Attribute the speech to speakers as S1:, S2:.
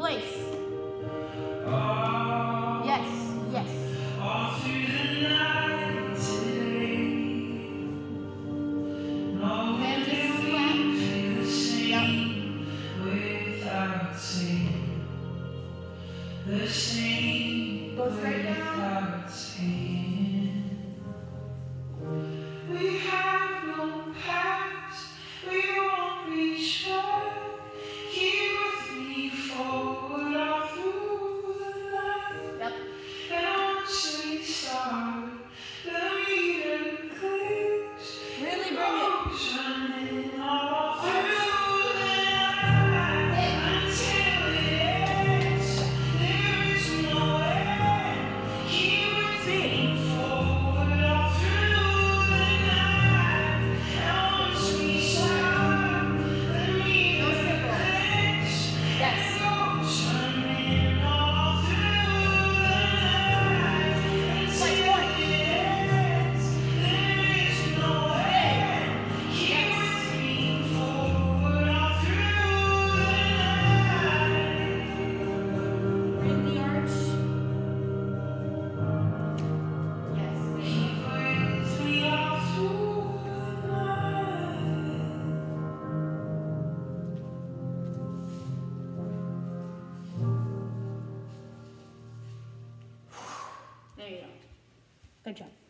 S1: place. Yes, yes.
S2: All through the night today, no
S1: And
S2: one
S1: just
S2: will
S1: flat.
S2: feel the same without saying. The same
S1: Go straight down.
S2: without saying. We have no past, we won't be sure. Here with me forward all through the night.
S1: Yep.
S2: And once we start, the meter clicks.
S1: Really bring it.
S2: Running all through the night until it ends. There is no end. Here with me forward all through the night. And once we start, the meter clicks.
S1: Yes.
S2: Running all through the night until it ends. There is no end. Here with me forward all through the night.
S1: Bring the arch. Yes.
S2: Keep with me all through the night.
S1: There you go. Good job.